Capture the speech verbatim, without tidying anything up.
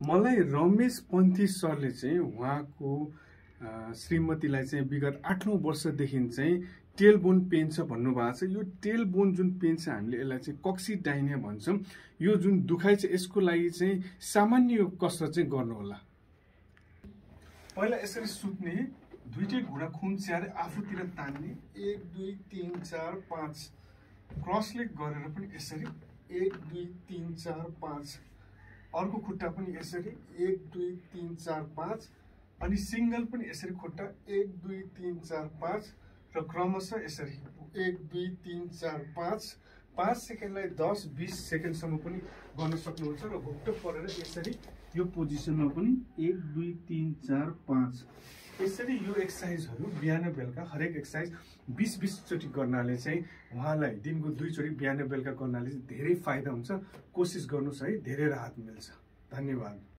मलाई रमेश पन्थी सरले चाहिँ उहाँको श्रीमतीलाई चाहिँ विगत आठौँ वर्षदेखि चाहिँ टेलबोन पेन छ भन्नुभएको छ। यो टेलबोन जुन पेन छ हामीले यसलाई चाहिँ कक्सिडाइनिया भन्छौँ। यो जुन दुखाइ छ यसको लागि चाहिँ सामान्य यो कसरत चाहिँ गर्नु होला। पहिला यसरी सुत्ने, दुईटै घुँडा खुम्च्याएर आफूतिर तान्ने, एक दुई तिन चार पाँच, क्रस लेग गरेर पनि यसरी एक दुई तिन चार पाँच, अर्को खुट्टा पनि यसरी एक दुई तिन चार पाँच, अनि सिंगल पनि यसरी खुट्टा एक दुई तिन चार पाँच र क्रमशः यसरी एक दुई तिन चार पाँच, पाँच सेकेन्डलाई दस बिस सेकेन्डसम्म पनि गर्न सक्नुहुन्छ र घुट्टो परेर यसरी यो पोजिसनमा पनि एक दुई तिन चार पाँच, यसरी यो एक्सर्साइजहरू बिहान बेलुका हरेक एक्सर्साइज बिस बिस चोटि गर्नाले चाहिँ उहाँलाई दिनको दुईचोटि बिहान बेलुका गर्नाले धेरै फाइदा हुन्छ। कोसिस गर्नुहोस् है, धेरै राहत मिल्छ। धन्यवाद।